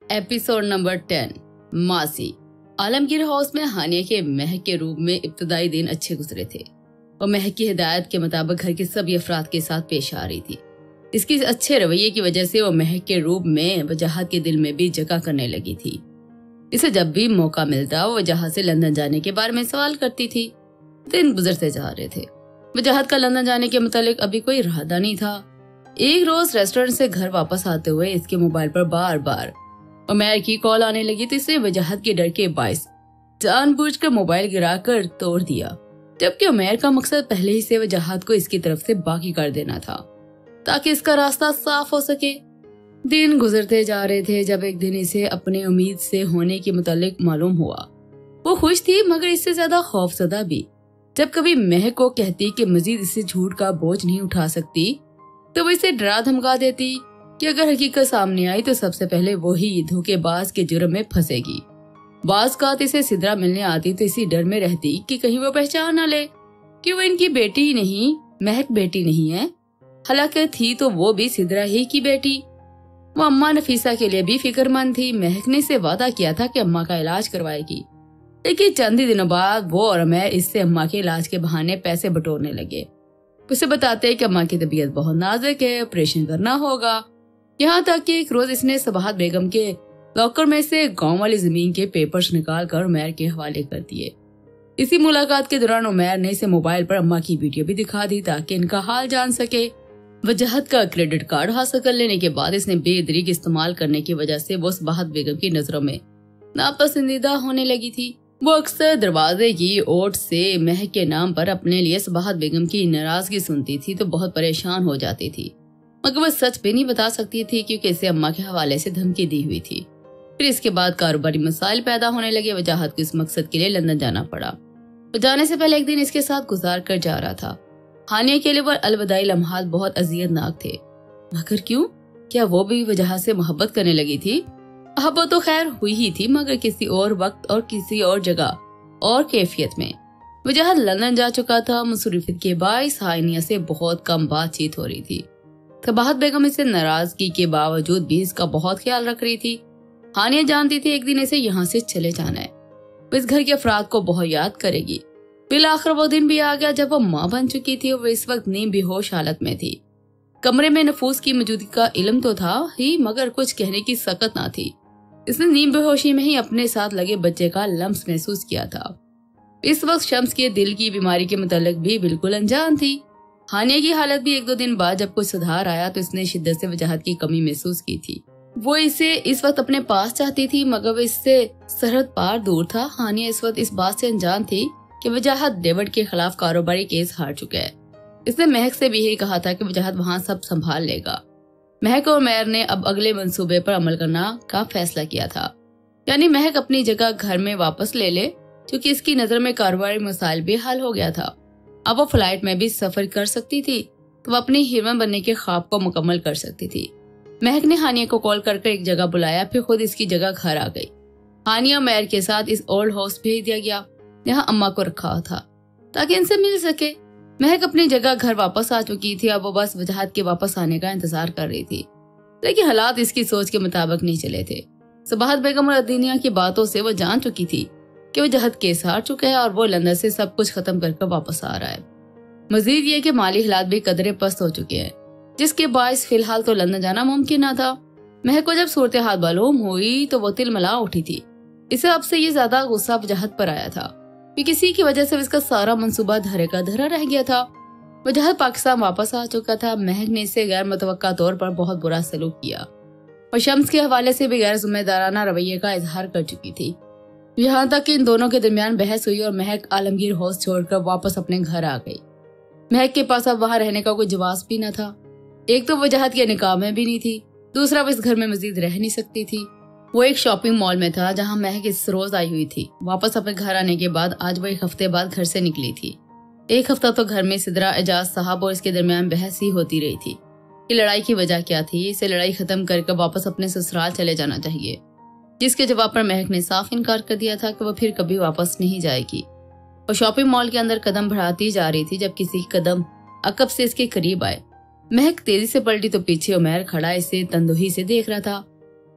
Episode number 10 मासी। Alamgir house में हानिया के महक के रूप में इब्तदाई दिन अच्छे गुजरे थे और महक की हिदायत के मुताबिक घर के सभी अफराद के साथ पेश आ रही थी। इसकी अच्छे रवैये की वजह से वो महक के रूप में वजाहत के दिल में भी जगह करने लगी थी। इसे जब भी मौका मिलता वो वजाहत से लंदन जाने के बारे में सवाल करती थी। दिन गुजरते जा रहे थे। वजाहत का लंदन जाने के मुतालिक अभी कोई इरादा नहीं था। एक रोज रेस्टोरेंट से घर वापस आते हुए इसके मोबाइल पर बार बार उमैर की कॉल आने लगी तो इसने वजाहत के डर के बायस जानबूझकर मोबाइल गिराकर तोड़ दिया, जबकि उमैर का मकसद पहले ही से वजाहत को इसकी तरफ से बाकी कर देना था ताकि इसका रास्ता साफ हो सके। दिन गुजरते जा रहे थे जब एक दिन इसे अपने उम्मीद से होने के मुतालिक मालूम हुआ। वो खुश थी मगर इससे ज्यादा खौफजदा भी। जब कभी महक को कहती कि मजीद इसे झूठ का बोझ नहीं उठा सकती तो वो इसे डरा धमका देती कि अगर हकीकत सामने आई तो सबसे पहले वो ही धोखेबाज के जुर्म में फंसेगी। बाज़ इसे सिदरा मिलने आती तो इसी डर में रहती कि कहीं वो पहचान न ले कि वो इनकी बेटी ही नहीं, महक बेटी नहीं है। हालांकि थी तो वो भी सिदरा ही की बेटी। वो अम्मा नफीसा के लिए भी फिक्रमंद थी। महक ने इसे वादा किया था कि अम्मा का इलाज करवाएगी, लेकिन चंद ही दिनों बाद वो और मैं इससे अम्मा के इलाज के बहाने पैसे बटोरने लगे। उसे बताते कि अम्मा की तबीयत बहुत नाजुक है, ऑपरेशन करना होगा। यहाँ तक कि एक रोज इसने सबाहत बेगम के लॉकर में से गांव वाली जमीन के पेपर्स निकाल कर उमैर के हवाले कर दिए। इसी मुलाकात के दौरान उमैर ने इसे मोबाइल पर अम्मा की वीडियो भी दिखा दी ताकि इनका हाल जान सके। वजाहत का क्रेडिट कार्ड हासिल कर लेने के बाद इसने बेदरीक इस्तेमाल करने की वजह से वो सबाहत बेगम की नजरों में नापसंदीदा होने लगी थी। वो अक्सर दरवाजे की ओट से महक के नाम पर अपने लिए सबाहत बेगम की नाराजगी सुनती थी तो बहुत परेशान हो जाती थी, मगर वो सच भी नहीं बता सकती थी क्योंकि इसे अम्मा के हवाले से धमकी दी हुई थी। फिर इसके बाद कारोबारी मसाइल पैदा होने लगे। वजाहत को इस मकसद के लिए लंदन जाना पड़ा। वो जाने से पहले एक दिन इसके साथ गुजार कर जा रहा था। हानिया के लिए वो अलविदाई लम्हात बहुत अजियतनाक थे। मगर क्यों? क्या वो भी वजाहत से मोहब्बत करने लगी थी? मोहब्बत तो खैर हुई ही थी, मगर किसी और वक्त और किसी और जगह और कैफियत में। वजाहत लंदन जा चुका था। मसरूफियत के बाइस हानिया से बहुत कम बातचीत हो रही थी। सबाहत बेगम इसे नाराजगी के बावजूद भी इसका बहुत ख्याल रख रही थी। हानिया जानती थी एक दिन इसे यहाँ से चले जाना है। वो इस घर के अफराद को बहुत याद करेगी। फिर आखिर वो दिन भी आ गया जब वो माँ बन चुकी थी और वो इस वक्त नीम बेहोश हालत में थी। कमरे में नफूस की मौजूदगी का इल्म तो था ही, मगर कुछ कहने की सकत ना थी। इसने नीम बेहोशी में ही अपने साथ लगे बच्चे का लम्स महसूस किया था। इस वक्त शम्स के दिल की बीमारी के मुतालिक भी बिल्कुल अनजान थी। हानिया की हालत भी एक दो दिन बाद जब कुछ सुधार आया तो इसने शिद्दत से वजाहत की कमी महसूस की थी। वो इसे इस वक्त अपने पास चाहती थी, मगर वो इससे सरहद पार दूर था। हानिया इस वक्त इस बात से अनजान थी कि वजाहत डेविड के खिलाफ कारोबारी केस हार चुका है। इसने महक से भी यही कहा था कि वजाहत वहाँ सब संभाल लेगा। महक और उमैर ने अब अगले मंसूबे पर अमल करना का फैसला किया था, यानी महक अपनी जगह घर में वापस ले ले, क्योंकि इसकी नजर में कारोबारी मसाइल भी हल हो गया था। अब वो फ्लाइट में भी सफर कर सकती थी तो वो अपनी हीरोइन बनने के ख्वाब को मुकम्मल कर सकती थी। महक ने हानिया को कॉल कर एक जगह बुलाया, फिर खुद इसकी जगह घर आ गई। हानिया उमैर के साथ इस ओल्ड हाउस भेज दिया गया जहाँ अम्मा को रखा था ताकि इनसे मिल सके। महक अपनी जगह घर वापस आ चुकी थी। अब वो बस वजाहत के वापस आने का इंतजार कर रही थी, लेकिन हालात इसकी सोच के मुताबिक नहीं चले थे। सबाहत बेगम और अदीनिया की बातों से वो जान चुकी थी कि वजाहत केस हार चुका है और वो लंदन से सब कुछ खत्म करके वापस आ रहा है। मजीद ये कि माली हालात भी कदरे पस्त हो चुके हैं, जिसके बायस फिलहाल तो लंदन जाना मुमकिन न था। महक को जब सूरत हाल मालूम हुई तो वो तिलमिला उठी थी। इसे अब से ये ज्यादा गुस्सा वजाहत पर आया था कि किसी की वजह से इसका सारा मंसूबा धरे का धरा रह गया था। वजाहत पाकिस्तान वापस आ चुका था। महक ने इसे गैर मुतवक्का तौर पर बहुत बुरा सलूक किया और शम्स के हवाले से भी गैर जिम्मेदाराना रवैये का इजहार कर चुकी थी। यहाँ तक कि इन दोनों के दरमियान बहस हुई और महक आलमगीर हाउस छोड़कर वापस अपने घर आ गई। महक के पास अब वहाँ रहने का कोई जवाब भी न था। एक तो वजाहत के निकाह में भी नहीं थी, दूसरा वो इस घर में मजीद रह नहीं सकती थी। वो एक शॉपिंग मॉल में था जहाँ महक इस रोज आई हुई थी। वापस अपने घर आने के बाद आज वो एक हफ्ते बाद घर से निकली थी। एक हफ्ता तो घर में सिदरा, एजाज साहब और इसके दरमियान बहस ही होती रही थी कि लड़ाई की वजह क्या थी। इसे लड़ाई खत्म करके वापस अपने ससुराल चले जाना चाहिए, जिसके जवाब पर महक ने साफ इनकार कर दिया था कि वो फिर कभी वापस नहीं जाएगी। और शॉपिंग मॉल के अंदर कदम बढ़ाती जा रही थी जब किसी कदम अकब से इसके करीब आए। महक तेजी से पलटी तो पीछे उमैर खड़ा इसे तंदुही से देख रहा था।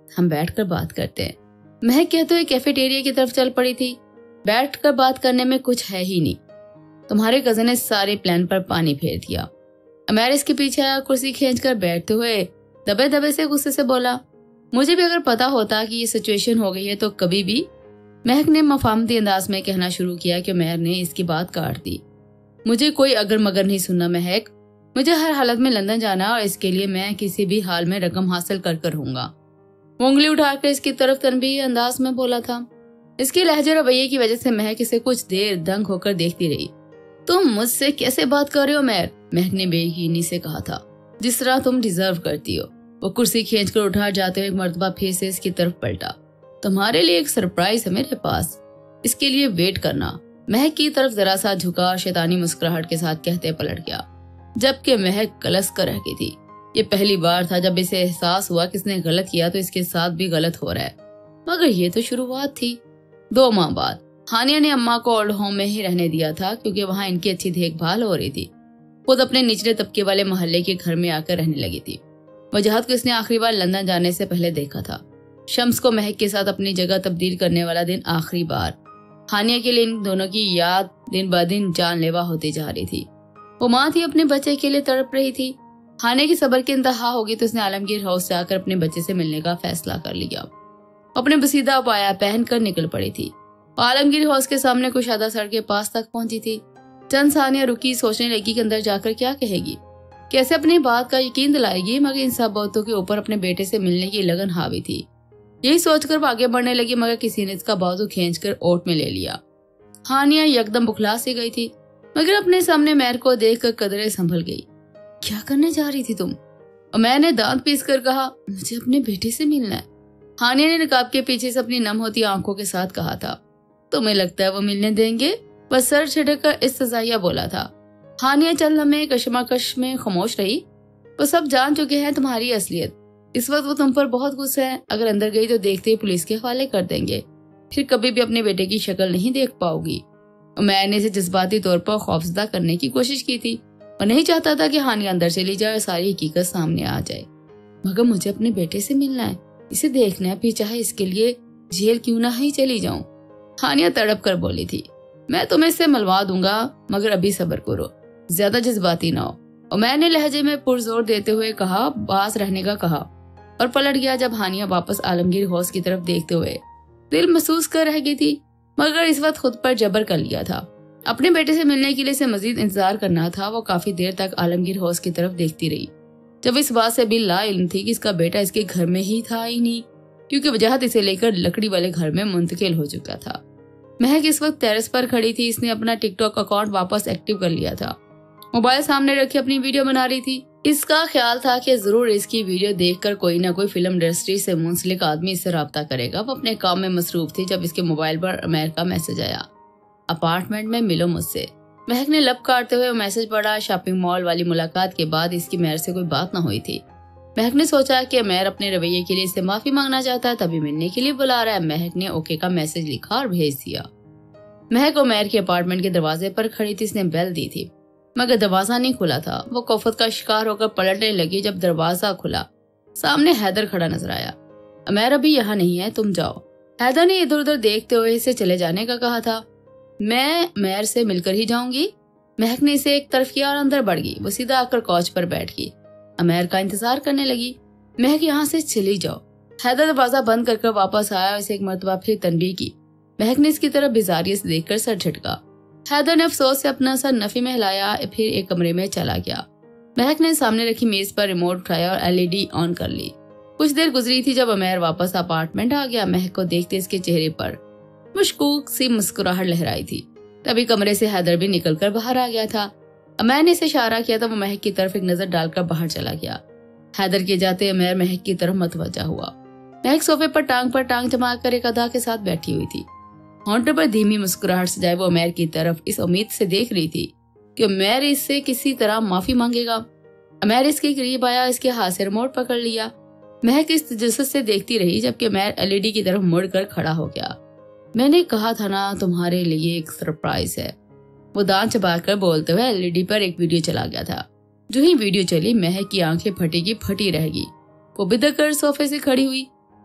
हम बैठ कर बात करते हैं। महक कहते हुए कैफेटेरिया की तरफ चल पड़ी थी। बैठ कर बात करने में कुछ है ही नहीं। तुम्हारे कजन ने सारे प्लान पर पानी फेर दिया। अमेर इसके पीछे आया, कुर्सी खींच कर बैठते हुए दबे दबे से गुस्से से बोला, मुझे भी अगर पता होता कि ये सिचुएशन हो गई है तो कभी भी। महक ने मफामती अंदाज में कहना शुरू किया कि अमेर ने इसकी बात काट दी। मुझे कोई अगर मगर नहीं सुनना महक, मुझे हर हालत में लंदन जाना और इसके लिए मैं किसी भी हाल में रकम हासिल कर कर रहूंगा। उंगली उठाकर इसकी तरफ तनबीह अंदाज में बोला था। इसके लहजे रवैये की वजह से महक इसे कुछ देर दंग होकर देखती रही। तुम मुझसे कैसे बात कर रहे हो महक ने बेयकीनी से कहा था, जिस तरह तुम डिजर्व करती हो। वो कुर्सी खींचकर उठा जाते हुए एक मर्तबा फिर से इसकी तरफ पलटा। तुम्हारे लिए एक सरप्राइज है मेरे पास, इसके लिए वेट करना। महक की तरफ जरा सा झुका और शैतानी मुस्कुराहट के साथ कहते पलट गया, जबकि महक कलस कर रह गई थी। ये पहली बार था जब इसे एहसास हुआ कि इसने गलत किया तो इसके साथ भी गलत हो रहा है, मगर ये तो शुरुआत थी। 2 माह बाद हानिया ने अम्मा को ओल्ड होम में ही रहने दिया था क्योंकि वहाँ इनकी अच्छी देखभाल हो रही थी। खुद अपने निचले तबके वाले मोहल्ले के घर में आकर रहने लगी थी। वजाहत को इसने आखिरी बार लंदन जाने से पहले देखा था। शम्स को महक के साथ अपनी जगह तब्दील करने वाला दिन आखिरी बार। हानिया के लिए इन दोनों की याद दिन ब दिन जानलेवा होती जा रही थी। वो माँ थी, अपने बच्चे के लिए तड़प रही थी। हानिया की सब्र की इंतहा होगी तो उसने आलमगीर हाउस से आकर अपने बच्चे से मिलने का फैसला कर लिया। अपने बसीदा पाया पहन कर निकल पड़ी थी। आलमगीर हाउस के सामने कुशादा सड़क के पास तक पहुंची थी। चंद सानिया रुकी, सोचने लगी कि अंदर जाकर क्या कहेगी, कैसे अपनी बात का यकीन दिलाएगी, मगर इन सब बातों के ऊपर अपने बेटे से मिलने की लगन हावी थी। यही सोचकर आगे बढ़ने लगी, मगर किसी ने इसका बाजू खींचकर ओट में ले लिया। हानिया यकदम बुखला सी गई थी, मगर अपने सामने मैर को देखकर कदरे संभल गई। क्या करने जा रही थी तुम? और मैंने दांत पीस कर कहा, मुझे अपने बेटे से मिलना है। हानिया ने नकाब के पीछे से अपनी नम होती आंखों के साथ कहा था। तुम्हें लगता है वो मिलने देंगे? बस सर छिटक कर इस्तज़ाइया बोला था। हानिया चंद लम्हे कशमकश में खामोश रही। वो सब जान चुके हैं तुम्हारी असलियत। इस वक्त वो तुम पर बहुत गुस्सा है। अगर अंदर गई तो देखते ही पुलिस के हवाले कर देंगे, फिर कभी भी अपने बेटे की शक्ल नहीं देख पाओगी। मैंने इसे जज्बाती तौर पर खौफजदा करने की कोशिश की थी और नहीं चाहता था कि हानिया अंदर चली जाए और सारी हकीकत सामने आ जाए, मगर मुझे अपने बेटे से मिलना है, इसे देखना है, फिर चाहे इसके लिए जेल क्यों ना ही चली जाऊं। हानिया तड़प कर बोली थी, मैं तुम्हें इससे मिलवा दूंगा, मगर अभी सब्र करो, ज्यादा जज्बाती ना हो। और मैंने लहजे में पुरजोर देते हुए कहा, बास रहने का कहा, और पलट गया जब हानिया वापस आलमगीर हाउस की तरफ देखते हुए दिल महसूस कर रह गई थी, मगर इस वक्त खुद पर जबर कर लिया था। अपने बेटे से मिलने के लिए इसे मजीद इंतजार करना था। वो काफी देर तक आलमगीर हाउस की तरफ देखती रही, जब इस बात से भी ला इल्म थी कि इसका बेटा इसके घर में ही था ही नहीं, क्योंकि वजाहत इसे लेकर लकड़ी वाले घर में मुंतकिल हो चुका था। महक इस वक्त टेरेस पर खड़ी थी। इसने अपना टिकटॉक अकाउंट वापस एक्टिव कर लिया था। मोबाइल सामने रखी अपनी वीडियो बना रही थी। इसका ख्याल था कि जरूर इसकी वीडियो देखकर कोई ना कोई फिल्म इंडस्ट्री से मुंसलिक आदमी इससे राब्ता करेगा। वो अपने काम में मसरूफ थी जब इसके मोबाइल पर अमेर का मैसेज आया, अपार्टमेंट में मिलो मुझसे। महक ने लब काटते हुए मैसेज पढ़ा। शॉपिंग मॉल वाली मुलाकात के बाद इसकी मेहर से कोई बात न हुई थी। महक ने सोचा कि अमेर अपने रवैये के लिए इससे माफी मांगना चाहता है, तभी मिलने के लिए बुला रहा है। महक ने ओके का मैसेज लिखा और भेज दिया। महक अमेर के अपार्टमेंट के दरवाजे पर खड़ी थी। इसने बेल दी थी, मगर दरवाजा नहीं खुला था। वो कौफत का शिकार होकर पलटने लगी। जब दरवाजा खुला, सामने हैदर खड़ा नजर आया। अमेर अभी यहाँ नहीं है, तुम जाओ। हैदर ने इधर उधर देखते हुए इसे चले जाने का कहा था। मैं अमेर से मिलकर ही जाऊंगी। महक ने इसे एक तरफ किया और अंदर बढ़ गई। वो सीधा आकर कौच पर बैठ गई। अमेर का इंतजार करने लगी। महक यहाँ से चली जाओ। हैदर दरवाजा बंद कर वापस आया और इसे एक मरतबा फिर तनबीह की। महक ने इसकी तरफ बेजारियत से देखकर सर झटका। हैदर ने अफसोस से अपना सर नफी में हिलाया, फिर एक कमरे में चला गया। महक ने सामने रखी मेज पर रिमोट उठाया और एलईडी ऑन कर ली। कुछ देर गुजरी थी जब अमेर वापस अपार्टमेंट आ गया। महक को देखते इसके चेहरे पर मुश्कूक सी मुस्कुराहट लहराई थी। तभी कमरे से हैदर भी निकलकर बाहर आ गया था। अमेर ने इसे इशारा किया था। वो महक की तरफ एक नजर डालकर बाहर चला गया। हैदर के जाते अमेर महक की तरफ मतवज्जा हुआ। महक सोफे पर टांग जमा कर एक अदा के साथ बैठी हुई थी। होंठों पर धीमी मुस्कुराहट सजाए वो अमेर की तरफ इस उम्मीद से देख रही थी कि अमेर इससे किसी तरह माफी मांगेगा। अमेर इसके करीब आया, इसके हाथ से रिमोट पकड़ लिया। महक इस तजस्सुस से देखती रही जबकि अमेर एलईडी की तरफ मुड़कर खड़ा हो गया। मैंने कहा था ना, तुम्हारे लिए एक सरप्राइज है। वो दांत चबाकर बोलते हुए एलईडी पर एक वीडियो चला गया था। जो ही वीडियो चली, महक की आंखें फटी की फटी रह गई। वो बिदक कर सोफे से खड़ी हुई।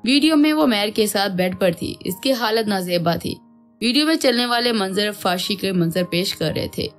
ویڈیو میں وہ مہر کے ساتھ بیڈ پر تھی، اس کی حالت نازیبا تھی۔ ویڈیو میں چلنے والے منظر فحاشی کے منظر پیش کر رہے تھے۔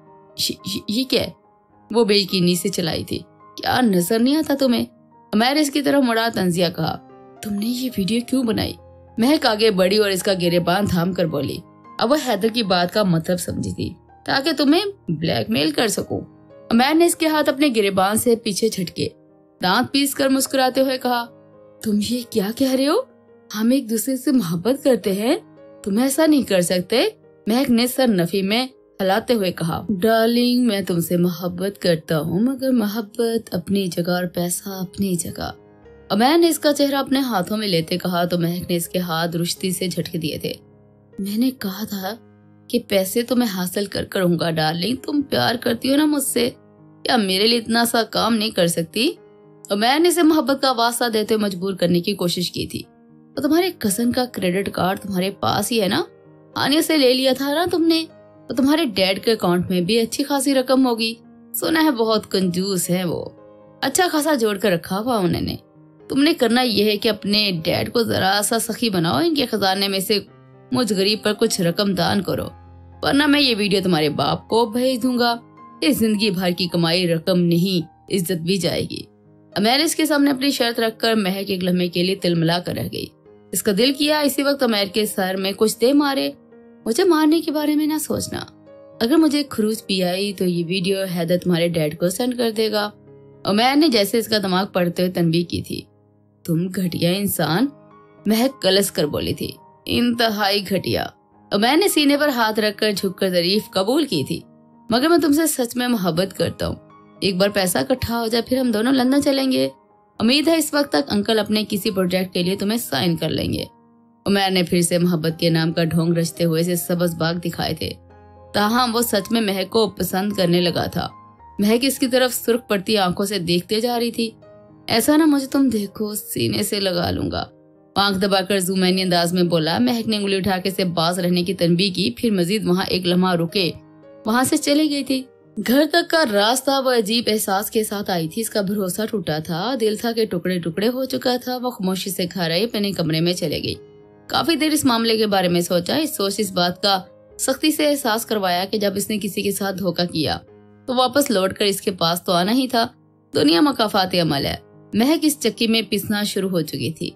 یہ کیا ہے؟ وہ بے یقینی سے چلائی تھی۔ کیا نظر نہیں آتا تمہیں؟ عمیر اس کی طرف مڑا، طنزیہ کہا، تم نے یہ ویڈیو کیوں بنائی؟ مہک آگے بڑھی اور اس کا گریبان تھام کر بولی۔ اب وہ حیدر کی بات کا مطلب سمجھی تھی، تاکہ تمہیں بلیک میل کر سکوں۔ عمیر نے اس کے ہاتھ اپنے گریبان سے پیچھے جھٹکے، دانت پیس کر مسکراتے ہوئے کہا، تم یہ کیا کہہ رہے ہو؟ ہم ایک دوسرے سے محبت کرتے ہیں، تم ایسا نہیں کر سکتے۔ مہک نے سر نفی میں ہلاتے ہوئے کہا، ڈارلنگ میں تم سے محبت کرتا ہوں، مگر محبت اپنی جگہ اور پیسہ اپنی جگہ۔ عمیر نے اس کا چہرہ اپنے ہاتھوں میں لیتے کہا تو مہک نے اس کے ہاتھ رشتی سے جھٹکے دیے تھے۔ میں نے کہا تھا کہ پیسے تو میں حاصل کر کروں گا ڈارلنگ، تم پیار کرتی ہو نا مجھ سے، کیا میرے لیے اتنا سا کام نہیں کر سکتی؟ عمیر نے اسے محبت کا واسطہ دیتے ہوئے مجبور کرنے کی کوشش کی تھی۔ تو تمہارے کزن کا کریڈٹ کارڈ تمہارے پاس ہی ہے نا، ہانیہ سے لے لیا تھا نا تم نے، تو تمہارے ڈیڈ کے اکاؤنٹ میں بھی اچھی خاصی رقم ہوگی، سنا ہے بہت کنجوس ہے وہ، اچھا خاصا جوڑ کر رکھا ہوا انہوں نے۔ تم نے کرنا یہ ہے کہ اپنے ڈیڈ کو ذرا سا سخی بناؤ، ان کے خزانے میں سے مجھ غریب پر کچھ رقم دان کرو، ورنہ میں یہ ویڈیو تمہارے باپ کو بھیج دوں گا، اس زندگی بھر کی کمائی رقم نہیں، عزت بھی جائے گی۔ عمیر اس کے سامنے اپنی شرط رکھ کر مہک ایک لمحے کے لیے تلملا کر رہ گئی۔ اس کا دل کیا اسی وقت عمیر کے سر میں کچھ دے مارے۔ مجھے مارنے کے بارے میں نہ سوچنا، اگر مجھے خروج پی آئی تو یہ ویڈیو حیدر تمہارے ڈیڈ کو سینڈ کر دے گا۔ عمیر نے جیسے اس کا دماغ پڑھتے ہوئے تنبیہ کی تھی۔ تم گھٹیا انسان، مہک کلس کر بولی تھی، انتہائی گھٹیا۔ عمیر نے سینے پر ہاتھ رکھ کر جھک کر ظریف قبول کی تھی، مگر میں تم سے سچ میں محبت کرتا ہوں، ایک بار پیسہ اکٹھا ہو جائے پھر ہم دونوں لندن چلیں گے، امید ہے اس وقت تک انکل اپنے کسی پروجیکٹ کے لیے تمہیں سائن کر لیں گے۔ عمیر نے پھر سے محبت کے نام کا ڈھونگ رچتے ہوئے اسے سبز باغ دکھائے تھے، تاہم وہ سچ میں مہک کو پسند کرنے لگا تھا۔ مہک اس کی طرف سرخ پڑتی آنکھوں سے دیکھتے جا رہی تھی۔ ایسا نہ مجھے تم دیکھو، سینے سے لگا لوں گا، آنکھ دبا کر زومینی انداز میں بولا۔ مہک نے انگلی اٹھا کے اسے باز رہنے کی تنبیہ کی، پھر مزید وہاں ایک لمحہ رکے وہاں سے چلی گئی تھی۔ گھر تک کا راستہ وہ عجیب احساس کے ساتھ آئی تھی، اس کا بھروسہ ٹوٹا تھا، دل تھا کہ ٹکڑے ٹکڑے ہو چکا تھا۔ وہ خاموشی سے گھر آئی، اپنے کمرے میں چلے گئی، کافی دیر اس معاملے کے بارے میں سوچا۔ اس بات کا سختی سے احساس کروایا کہ جب اس نے کسی کے ساتھ دھوکہ کیا تو واپس لوٹ کر اس کے پاس تو آنا ہی تھا۔ دنیا مکافات عمل ہے۔ مہک اس چکی میں پسنا شروع ہو چکی تھی۔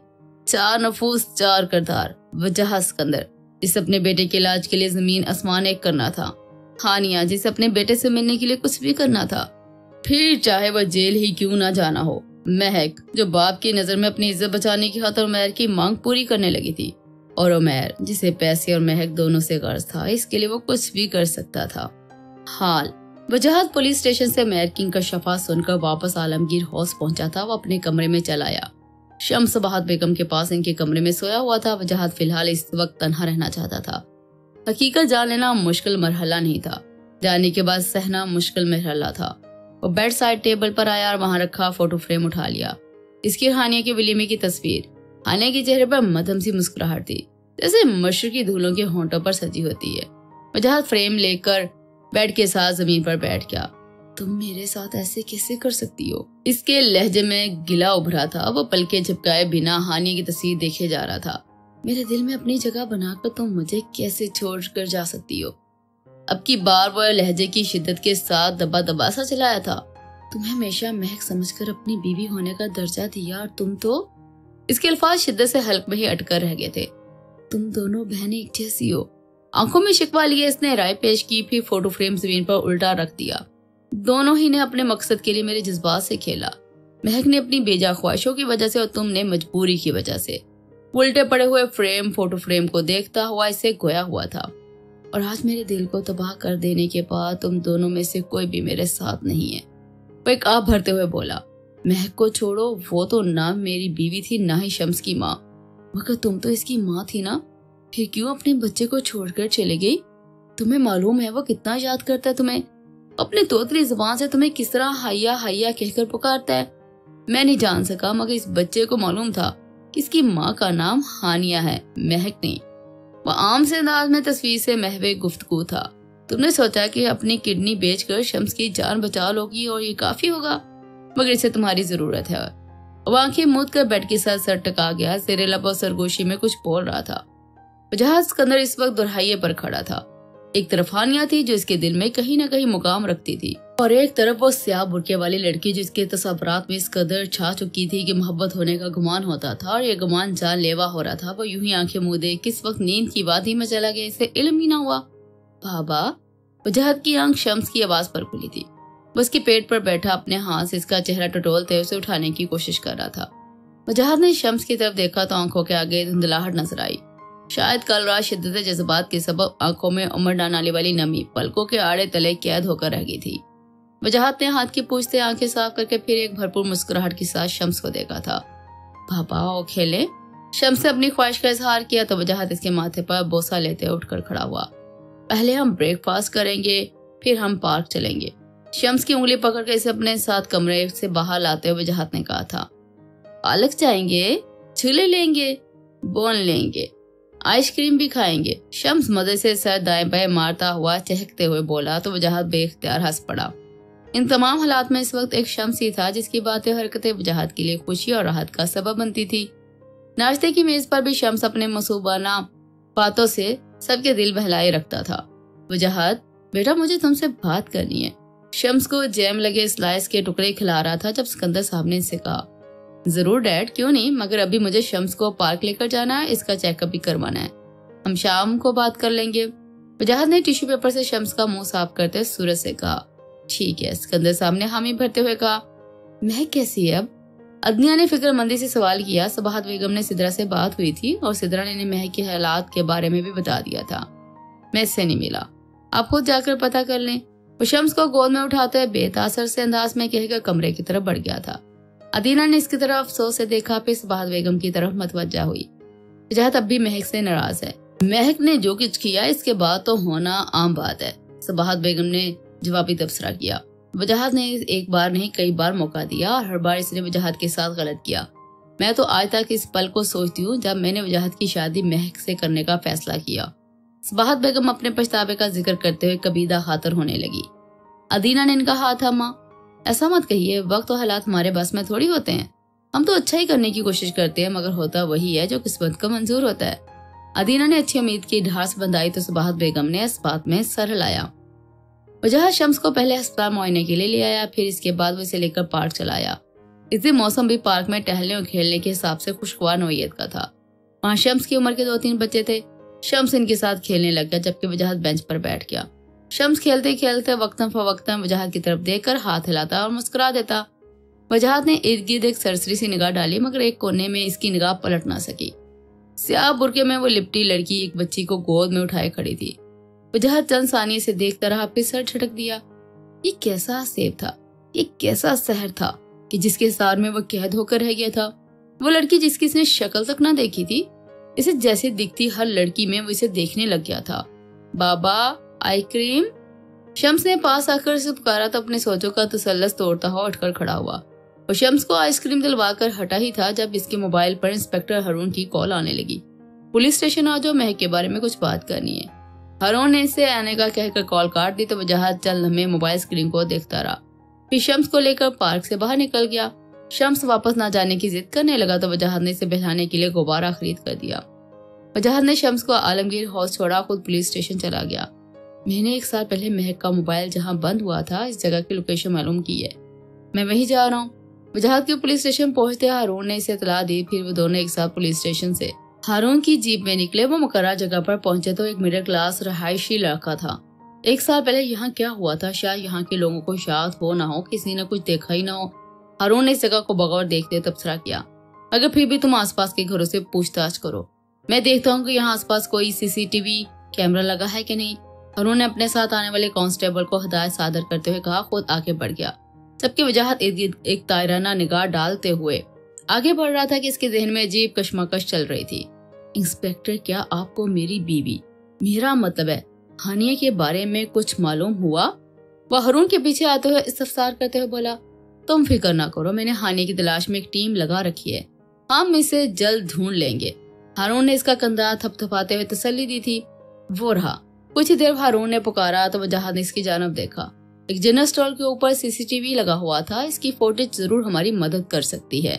4 نفوس 4 کردار، وجہ سکندر جس اپنے بیٹے کے علاج کے لیے زمین آسمان ایک کرنا تھا، ہانیہ جسے اپنے بیٹے سے ملنے کے لیے کچھ بھی کرنا تھا، پھر چاہے وہ جیل ہی کیوں نہ جانا ہو، مہک جو باپ کی نظر میں اپنی عزت بچانے کی خاطر عمیر کی مانگ پوری کرنے لگی تھی، اور عمیر جسے پیسے اور مہک دونوں سے غرض تھا، اس کے لیے وہ کچھ بھی کر سکتا تھا۔ حال وجاہت پولیس اسٹیشن سے مہر کی انکشافات سن کر واپس عالمگیر ہاؤس پہنچا تھا۔ وہ اپنے کمرے میں چلا آیا۔ شمس بہت بیگم کے پاس ان کے کمرے میں سویا ہوا تھا۔ وجاہت فی الحال اس وقت تنہا رہنا چاہتا تھا۔ حقیقت جان لینا مشکل مرحلہ نہیں تھا، جانے کے بعد سہنا مشکل مرحلہ تھا۔ وہ بیڈ سائڈ ٹیبل پر آیا اور وہاں رکھا فوٹو فریم اٹھا لیا۔ اس کی ہانیہ کے ولیمے کی تصویر، ہانیہ کے چہرے پر مدھم سی مسکراہٹ تھی، جیسے مشرقی دھولوں کے ہونٹوں پر سجی ہوتی ہے۔ وجاہت فریم لے کر بیڈ کے ساتھ زمین پر بیٹھ گیا۔ تم میرے ساتھ ایسے کیسے کر سکتی ہو؟ اس کے لہجے میں گلا ابھرا تھا۔ وہ پلکیں جھپکائے بنا ہانیہ کی تصویر دیکھے جا رہا تھا۔ میرے دل میں اپنی جگہ بنا کر تم مجھے کیسے چھوڑ کر جا سکتی ہو؟ اب کی بار وہ لہجے کی شدت کے ساتھ دبا دبا سا چلایا تھا۔ تمہیں ہمیشہ مہک سمجھ کر اپنی بیوی ہونے کا درجہ دیا، اور تم تو… اس کے الفاظ شدت سے حلق میں ہی اٹک کر رہ گئے تھے۔ تم دونوں بہنیں ایک جیسی ہو۔ آنکھوں میں شکوہ لیے اس نے رائے پیش کی، پھر فوٹو فریم زمین پر الٹا رکھ دیا۔ دونوں ہی نے اپنے مقصد کے لیے میرے جذبات سے کھیلا۔ مہک نے اپنی بیجا خواہشوں کی وجہ سے اور تم نے مجبوری کی وجہ سے۔ الٹے پڑے ہوئے فوٹو فریم کو دیکھتا ہوا اسے گویا ہوا تھا، اور آج میرے دل کو تباہ کر دینے کے بعد تم دونوں میں سے کوئی بھی میرے ساتھ نہیں ہے۔ وہ ایک آہ بھرتے ہوئے بولا، مہک کو چھوڑو، وہ تو نہ میری بیوی تھی نہ ہی شمس کی ماں، مگر تم تو اس کی ماں تھی نا، پھر کیوں اپنے بچے کو چھوڑ کر چلے گئی؟ تمہیں معلوم ہے وہ کتنا یاد کرتا ہے تمہیں، اپنے توتلی زبان سے تمہیں کس طرح حیا حیا کہہ کر پکارتا ہے۔ میں نہیں جان سکا، مگر اس بچے کو معلوم تھا کہ اس کی ماں کا نام ہانیہ ہے، مہک نہیں۔ وہ عام سے انداز میں تصویر سے محو گفتگو تھا۔ تم نے سوچا کہ اپنی کڈنی بیچ کر شمس کی جان بچا لوگی اور یہ کافی ہوگا، مگر اسے تمہاری ضرورت ہے، वो आंखें मूंद कर बेड के साथ सर टका गया। जेरे लब और सरगोशी में कुछ बोल रहा था। वजाहत सिकंदर इस वक्त दोरहाइये पर खड़ा था। एक तरफ हानिया थी जो इसके दिल में कहीं न कहीं मुकाम रखती थी, और एक तरफ वो स्याह बुरके वाली लड़की जिसके तस्वुरात में इस कदर छा चुकी थी कि मोहब्बत होने का गुमान होता था, और ये गुमान जानलेवा हो रहा था। वो यूं ही आंखें मूंदे किस वक्त नींद की वादी में चला गया, इसे इल्म ही ना हुआ। बाबा, वजाहत की आंख शम्स की आवाज पर खुली थी। वो उसके पेट पर बैठा अपने हाथ से इसका चेहरा टटोलते उसे उठाने की कोशिश कर रहा था। वजाहत ने शम्स की तरफ देखा तो आंखों के आगे धुंधलाहट नजर आई। शायद कल रात शिद्दत जज्बात के सबब आंखों में उमड़ डालने वाली नमी पलकों के आड़े तले कैद होकर रह गई थी। वजाहत ने हाथ की पूंछ से आंखें साफ करके फिर एक भरपूर मुस्कुराहट के साथ शम्स को देखा था। पापा वो खेले? शम्स ने अपनी ख्वाहिश का इजहार किया तो वजाहत इसके माथे पर बोसा लेते उठकर खड़ा हुआ। पहले हम ब्रेकफास्ट करेंगे, फिर हम पार्क चलेंगे। शम्स की उंगली पकड़कर इसे अपने साथ कमरे से बाहर लाते हुए वजाहत ने कहा था। पार्क जाएंगे, झूले लेंगे, बोन लेंगे, आइसक्रीम भी खाएंगे। शम्स मजे से सर दाएं बाएं मारता हुआ चहकते हुए बोला तो वजाहत बेख्तियार हंस पड़ा। इन तमाम हालात में इस वक्त एक शम्स ही था जिसकी बातें हरकतें वजाहत के लिए खुशी और राहत का सबब बनती थी। नाश्ते की मेज पर भी शम्स अपने मसूबाना बातों से सबके दिल बहलाए रखता था। वजाहत, बेटा मुझे तुमसे बात करनी है। शम्स को जैम लगे स्लाइस के टुकड़े खिला रहा था जब सिकंदर साहब ने इससे कहा। जरूर डैड, क्यों नहीं, मगर अभी मुझे शम्स को पार्क लेकर जाना है, इसका चेकअप भी करवाना है। हम शाम को बात कर लेंगे। वजाहत ने टिश्यू पेपर से शम्स का मुंह साफ करते सूरज से कहा। ठीक है, सिकंदर साहब ने हामी भरते हुए कहा। महक कैसी है अब? अदनिया ने फिक्रमंदी से सवाल किया। सबाहत बेगम ने सिदरा से बात हुई थी और सिदरा ने महक के हालात के बारे में भी बता दिया था। मैं इससे नहीं मिला, आप खुद जाकर पता कर लें। वो शम्स को गोद में उठाते हुए बेतासर से अंदाज में कहकर कमरे की तरफ बढ़ गया था। अदीना ने इसकी तरफ अफसोस से देखा, फिर सबाहत बेगम की तरफ मतवज्जा हुई। वजाहत अब भी महक से नाराज है। महक ने जो कुछ किया इसके बाद तो होना आम बात है, सबाहत बेगम ने जवाबी तबसरा किया। वजाहत ने एक बार नहीं कई बार मौका दिया और हर बार इसने वजाहत के साथ गलत किया। मैं तो आज तक इस पल को सोचती हूँ जब मैंने वजाहत की शादी महक से करने का फैसला किया। सबाहत बेगम अपने पछतावे का जिक्र करते हुए कबीदा खातर होने लगी। अदीना ने इनका हाथ थामा। ऐसा मत कहिए, वक्त और हालात हमारे बस में थोड़ी होते हैं। हम तो अच्छा ही करने की कोशिश करते हैं, मगर होता वही है जो किस्मत का मंजूर होता है। अदीना ने अच्छी उम्मीद की ढास बंधाई तो सबाहत बेगम ने इस बात में सर हिलाया। वजाहत शम्स को पहले अस्पताल मुआयने के लिए ले आया, फिर इसके बाद वो इसे लेकर पार्क चलाया। इस दिन मौसम भी पार्क में टहलने और खेलने के हिसाब से खुशगवार नौयत का था। वहाँ शम्स की उम्र के 2-3 बच्चे थे। शम्स इनके साथ खेलने लग गया जबकि वजाहत बेंच पर बैठ गया। शम्स खेलते खेलते वक्तन फवक्तन वजाहत की तरफ देखकर हाथ हिलाता और मुस्कुरा देता। वजाहत ने इर्द गिर्द एक सरसरी सी निगाह डाली, मगर एक कोने में इसकी निगाह पलट ना सकी। स्याह बुरके में वो लिपटी लड़की एक बच्ची को गोद में उठाए खड़ी थी। वजाहत चंद सानिये से देखता रहा, फिर सर झटक दिया। ये कैसा सेब था, ये कैसा सहर था कि जिसके सार में वो कैद होकर रह गया था। वो लड़की जिसकी इसने शक्ल तक ना देखी थी, इसे जैसे दिखती हर लड़की में वो इसे देखने लग गया था। बाबा आइसक्रीम? शम्स ने पास आकर उसे पुकारा तो अपने सोचों का तसल्लुस तोड़ता हुआ उठकर खड़ा हुआ। और शम्स को आइसक्रीम दिलवा कर हटा ही था जब इसके मोबाइल पर इंस्पेक्टर हारून की कॉल आने लगी। पुलिस स्टेशन आ जाओ, महक के बारे में कुछ बात करनी है। हारून ने इसे आने का कहकर कॉल काट दी तो वजाहत चंद लम्हे मोबाइल स्क्रीन को देखता रहा, फिर शम्स को लेकर पार्क से बाहर निकल गया। शम्स वापस ना जाने की जिद करने लगा तो वजाहत ने इसे बहलाने के लिए गुब्बारा खरीद कर दिया। वजाहत ने शम्स को आलमगीर हाउस छोड़ा, खुद पुलिस स्टेशन चला गया। मैंने 1 साल पहले महक का मोबाइल जहां बंद हुआ था इस जगह की लोकेशन मालूम की है, मैं वहीं जा रहा हूँ। वजाहत के पुलिस स्टेशन पहुंचते हारून ने इसे इतला दी, फिर वो दोनों एक साथ पुलिस स्टेशन से हारून की जीप में निकले। वो मुकर्रर जगह पर पहुंचे तो एक मिडिल क्लास रहायशी लड़का था। 1 साल पहले यहाँ क्या हुआ था शायद यहाँ के लोगों को याद हो ना हो, किसी ने कुछ देखा ही ना हो। हारून ने इस जगह को बगौर देखते तबसरा किया। अगर फिर भी तुम आसपास के घरों से पूछताछ करो, मैं देखता हूँ कि यहाँ आसपास कोई CCTV कैमरा लगा है कि नहीं। हारून ने अपने साथ आने वाले कांस्टेबल को हिदायत सादर करते हुए कहा, खुद आगे बढ़ गया। जबकि वजाहत एक तायराना निगाह डालते हुए आगे बढ़ रहा था कि इसके जहन में अजीब कश्मकश चल रही थी। इंस्पेक्टर, क्या आपको मेरी बीवी, मेरा मतलब है हानिया के बारे में कुछ मालूम हुआ? वह हारून के पीछे आते हुए इस्तफसार करते हुए बोला, तुम फिक्र ना करो, मैंने हानिया की तलाश में एक टीम लगा रखी है, हम इसे जल्द ढूंढ लेंगे। हारून ने इसका कंधा थपथपाते हुए तसल्ली दी थी। वो रहा। कुछ ही देर हारून ने पुकारा तो वजाहत ने इसकी जानब देखा। एक जनरल स्टोर के ऊपर CCTV लगा हुआ था, इसकी फुटेज जरूर हमारी मदद कर सकती है।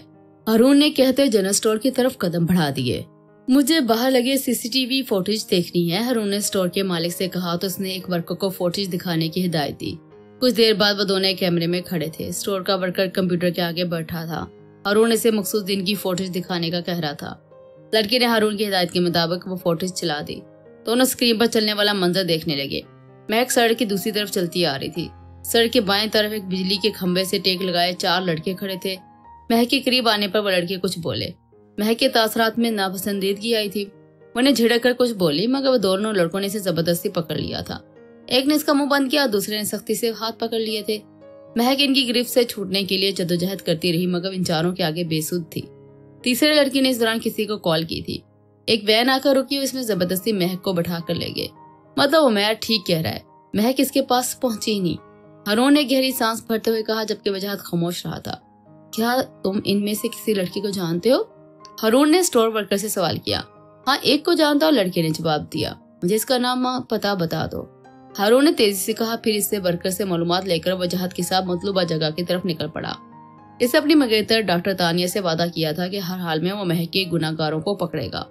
हारून ने कहते जनरल स्टोर की तरफ कदम बढ़ा दिए। मुझे बाहर लगे सीसीटीवी फुटेज देखनी है, हारून ने स्टोर के मालिक से कहा तो उसने एक वर्कर को फुटेज दिखाने की हिदायत दी। कुछ देर बाद वो दोनों कैमरे में खड़े थे। स्टोर का वर्कर कंप्यूटर के आगे बैठा था। हारून इसे मखसूस दिन की फुटेज दिखाने का कह रहा था। लड़के ने हारून की हिदायत के मुताबिक वो फुटेज चला दी। दोनों स्क्रीन पर चलने वाला मंजर देखने लगे। महक सड़क की दूसरी तरफ चलती आ रही थी। सड़क के बाएं तरफ एक बिजली के खंभे से टेक लगाए 4 लड़के खड़े थे। महक के करीब आने पर वो लड़के कुछ बोले। महक के तासरात में नापसंदीदगी आई थी। उन्हें झिड़क कर कुछ बोली, मगर वो दोनों लड़कों ने इसे जबरदस्ती पकड़ लिया था। एक ने इसका मुंह बंद किया, दूसरे ने सख्ती से हाथ पकड़ लिए थे। महक इनकी गिरफ्त से छूटने के लिए जद्दोजहद करती रही, मगर इन चारों के आगे बेसुध थी। तीसरे लड़की ने इस दौरान किसी को कॉल की थी। एक वैन आकर रुकी और इसमें जबरदस्ती महक को बैठा कर ले गए। मतलब उमैर ठीक कह रहा है, महक इसके पास पहुंची ही नहीं। हारून ने गहरी सांस भरते हुए कहा, जबकि वजहत खामोश रहा था। क्या तुम इनमें से किसी लड़की को जानते हो? हारून ने स्टोर वर्कर से सवाल किया। हाँ, एक को जानता हूं, लड़के ने जवाब दिया। मुझे इसका नाम पता बता दो, हारून ने तेजी से कहा। फिर इससे वर्कर से मालूमात लेकर वजहत के साथ मतलूबा जगह की तरफ निकल पड़ा। इससे अपनी मंगेतर डॉक्टर तानिया से वादा किया था कि हर हाल में वो महक के गुनाहगारों को पकड़ेगा।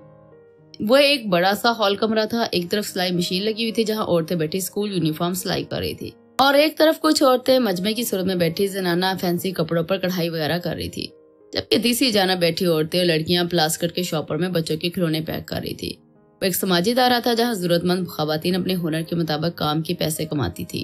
वो एक बड़ा सा हॉल कमरा था। एक तरफ सिलाई मशीन लगी हुई थी जहाँ औरतें बैठी स्कूल यूनिफॉर्म सिलाई कर रही थी, और एक तरफ कुछ औरतें मजमे की सूरत में बैठी जनाना फैंसी कपड़ों पर कढ़ाई वगैरह कर रही थी, जबकि तीसरी जाना बैठी औरतें और लड़कियां प्लास्टिक के शॉपर में बच्चों के खिलौने पैक कर रही थी। वो एक समाजी दायरा था जहाँ जरूरतमंद खवातीन अपने हुनर के मुताबिक काम के पैसे कमाती थी।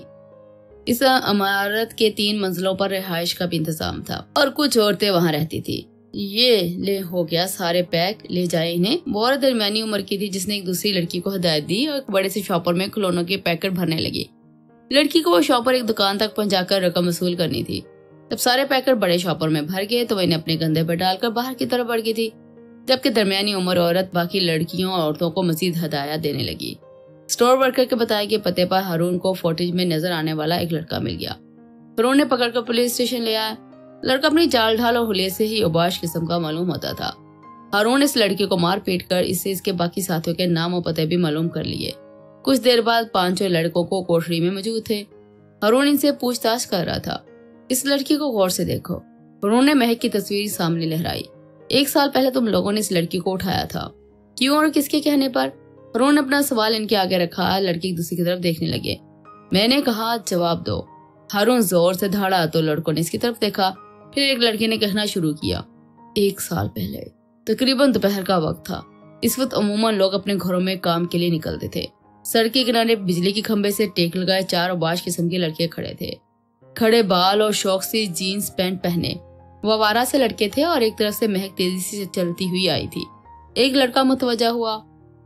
इस इमारत के 3 मंजिलों पर रिहाइश का भी इंतजाम था और कुछ औरतें वहाँ रहती थी। ये ले हो गया सारे पैक, ले जाए इन्हें। वो औरत दरमियानी उम्र की थी जिसने एक दूसरी लड़की को हिदायत दी और एक बड़े से शॉपर में खिलौनों के पैकेट भरने लगी। लड़की को वो शॉपर एक दुकान तक पहुंचाकर रकम वसूल करनी थी। जब सारे पैकेट बड़े शॉपर में भर गए तो वह इन्हें अपने कंधे पर डालकर बाहर की तरफ बढ़ गई थी, जबकि दरमियानी उम्र औरत बाकी लड़कियों और औरतों को मजीद हदायत देने लगी। स्टोर वर्कर के बताए गए पते पर हारून को फुटेज में नजर आने वाला एक लड़का मिल गया। हारून ने पकड़कर पुलिस स्टेशन ले आया। लड़का अपनी चाल ढाल और हुलिये से ही उबाश किस्म का मालूम होता था। हारून इस लड़के को मार पीट कर इससे इसके बाकी साथियों के नाम और पते भी मालूम कर लिए। कुछ देर बाद 5 लड़कों को कोठरी में मौजूद थे। हारून इनसे पूछताछ कर रहा था। इस लड़की को गौर से देखो। हारून ने महक की तस्वीर सामने लहराई। 1 साल पहले तुम लोगों ने इस लड़की को उठाया था, क्यों और किसके कहने पर? हारून ने अपना सवाल इनके आगे रखा। लड़की एक दूसरी की तरफ देखने लगे। मैंने कहा जवाब दो। हारून जोर से धाड़ा तो लड़कों ने इसकी तरफ देखा। फिर एक लड़की ने कहना शुरू किया, 1 साल पहले तकरीबन दोपहर का वक्त था। इस वक्त अमूमन लोग अपने घरों में काम के लिए निकलते थे। सड़क के किनारे बिजली के खंभे से टेक लगाए 4 उबाश किस्म के लड़के खड़े थे। खड़े बाल और शौक से जीन्स पैंट पहने वो आवारा से लड़के थे और एक तरफ से महक तेजी से चलती हुई आई थी। एक लड़का मुतवज्जा हुआ,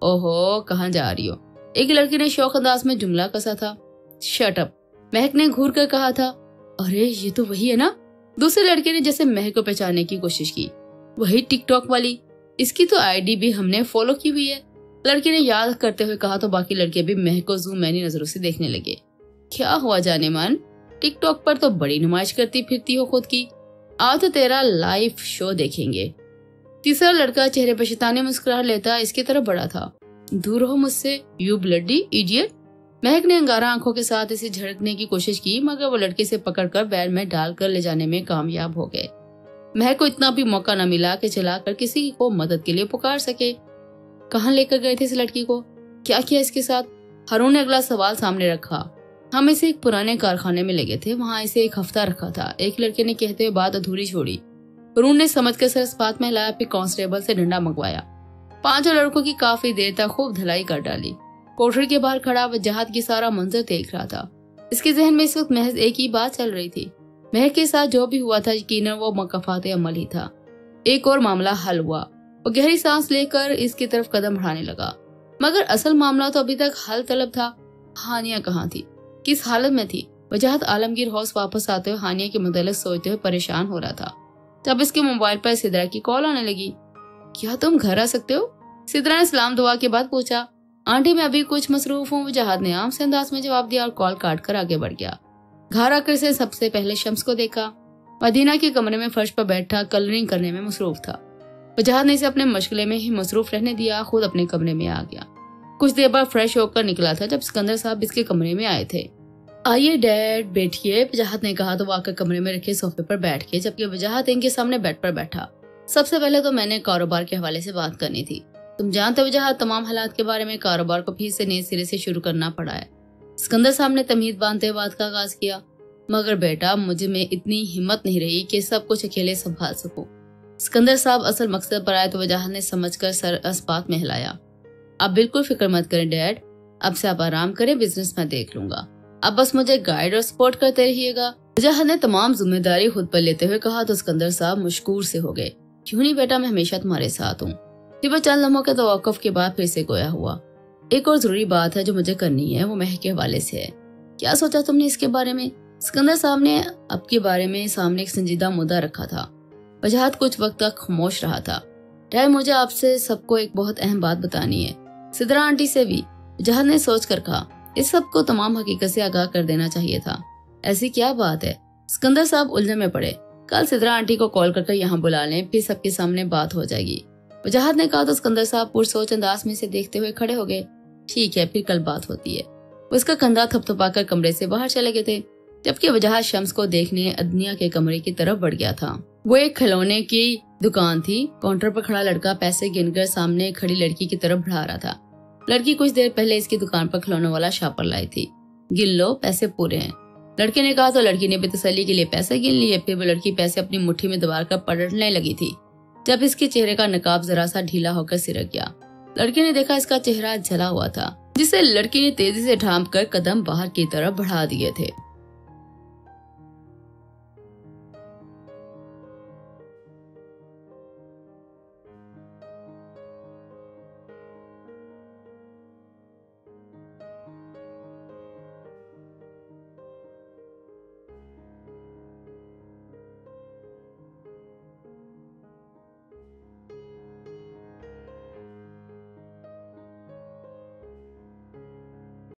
ओहो कहाँ जा रही हो? एक लड़की ने शौक अंदाज में जुमला कसा था, शट अप। महक ने घूर कर कहा था, अरे ये तो वही है ना? दूसरे लड़के ने जैसे महक को पहचानने की कोशिश की, वही टिकटॉक वाली, इसकी तो आईडी भी हमने फॉलो की हुई है। लड़के ने याद करते हुए कहा तो बाकी लड़के भी महक को जूम मैनी नजरों से देखने लगे। क्या हुआ जाने मन, टिकटॉक पर तो बड़ी नुमाइश करती फिरती हो खुद की, आज तो तेरा लाइव शो देखेंगे। तीसरा लड़का चेहरे पर शैतानी मुस्कुराहट लेता इसकी तरफ बढ़ा था। दूर हो मुझसे यू ब्लडी इडियट। महक ने अंगारा आंखों के साथ इसे झड़कने की कोशिश की, मगर वो लड़के से पकड़कर बैग में डालकर ले जाने में कामयाब हो गए। महक को इतना भी मौका न मिला कि चलाकर किसी को मदद के लिए पुकार सके। कहाँ लेकर गए थे इस लड़की को, क्या किया इसके साथ? हारून ने अगला सवाल सामने रखा। हम इसे एक पुराने कारखाने में ले गए थे, वहाँ इसे 1 हफ्ता रखा था। एक लड़के ने कहते हुए बात अधूरी छोड़ी। हारून ने समझ कर सर बात में लाया, फिर कांस्टेबल से डंडा मंगवाया। 5 लड़कों की काफी देर तक खूब धलाई कर डाली। कोठरी के बाहर खड़ा वजहत की सारा मंजर देख रहा था। इसके जहन में इस वक्त महज एक ही बात चल रही थी, महक के साथ जो भी हुआ था यकीनन वो मकफाते अमल ही था। एक और मामला हल हुआ। वो गहरी सांस लेकर इसकी तरफ कदम बढ़ाने लगा, मगर असल मामला तो अभी तक हल तलब था। हानिया कहाँ थी, किस हालत में थी? वजहत आलमगीर हाउस वापस आते हुए हानिया के मुतालिक सोचते हुए परेशान हो रहा था। तब इसके मोबाइल पर सिद्रा की कॉल आने लगी। क्या तुम घर आ सकते हो? सिद्रा ने सलाम दुआ के बाद पूछा। आंटी मैं अभी कुछ मसरूफ हूँ, वजहत ने आम से अंदाज में जवाब दिया और कॉल काट कर आगे बढ़ गया। घर आकर से सबसे पहले शम्स को देखा। मदीना के कमरे में फर्श पर बैठा कलरिंग करने में मसरूफ था। वजहत ने इसे अपने मशगले में ही मसरूफ रहने दिया, खुद अपने कमरे में आ गया। कुछ देर बाद फ्रेश होकर निकला था जब सिकंदर साहब इसके कमरे में आए थे। आइए डैड बैठिए, वजहत ने कहा तो वो आकर कमरे में रखे सोफे पर बैठ गए, जबकि वजहत इनके सामने बेड पर बैठा। सबसे पहले तो मैंने कारोबार के हवाले से बात करनी थी। तुम जानते हो जहाँ तमाम हालात के बारे में कारोबार को फिर से नए सिरे से शुरू करना पड़ा है। सिकंदर साहब ने तमीज बांधते हुए बात का आगाज किया। मगर बेटा, मुझे में इतनी हिम्मत नहीं रही कि सब कुछ अकेले संभाल सकूं। सिकंदर साहब असल मकसद पर आए तो वजाहत ने समझकर सर अस्पात में हिलाया। आप बिल्कुल फिक्र मत करें डैड, अब से आप आराम करें, बिजनेस मैं देख लूंगा। अब बस मुझे गाइड और सपोर्ट करते रहिएगा। वजाहत ने तमाम जिम्मेदारी खुद पर लेते हुए कहा तो सिकंदर साहब मशकूर से हो गए। क्यों नहीं बेटा, मैं हमेशा तुम्हारे साथ हूँ। फिर वो चंद लम्हों के तवक्कुफ के बाद फिर से गोया हुआ। एक और जरूरी बात है जो मुझे करनी है, वो महक के हवाले से है। क्या सोचा तुमने इसके बारे में? सिकंदर साहब ने आपके बारे में सामने एक संजीदा मुद्दा रखा था। वजाहत कुछ वक्त तक खामोश रहा था। डैड, मुझे आपसे सबको एक बहुत अहम बात बतानी है। सिद्रा आंटी से भी। वजाहत ने सोच कर कहा, इस सब को तमाम हकीकत से आगाह कर देना चाहिए था। ऐसी क्या बात है? सिकंदर साहब उलझन में पड़े। कल सिद्रा आंटी को कॉल करके यहाँ बुला लें, फिर सबके सामने बात हो जाएगी। वजाहत ने कहा तो सिकंदर साहब पुरसोच अंदाज में से देखते हुए खड़े हो गए। ठीक है, फिर कल बात होती है। वो उसका कंधा थपथपाकर कमरे से बाहर चले गए थे, जबकि वजाहत शम्स को देखने अदनिया के कमरे की तरफ बढ़ गया था। वो एक खिलौने की दुकान थी। काउंटर पर खड़ा लड़का पैसे गिनकर सामने खड़ी लड़की की तरफ बढ़ा रहा था। लड़की कुछ देर पहले इसकी दुकान पर खिलौने वाला शापर लाई थी। गिन लो, पैसे पूरे हैं, लड़के ने कहा तो लड़की ने बेतसल्ली के लिए पैसे गिन लिए। फिर वो लड़की पैसे अपनी मुट्ठी में दबाकर पलटने लगी थी जब इसके चेहरे का नकाब जरा सा ढीला होकर सिरक गया। लड़के ने देखा इसका चेहरा जला हुआ था, जिसे लड़की ने तेजी से ढांप कर कदम बाहर की तरफ बढ़ा दिए थे।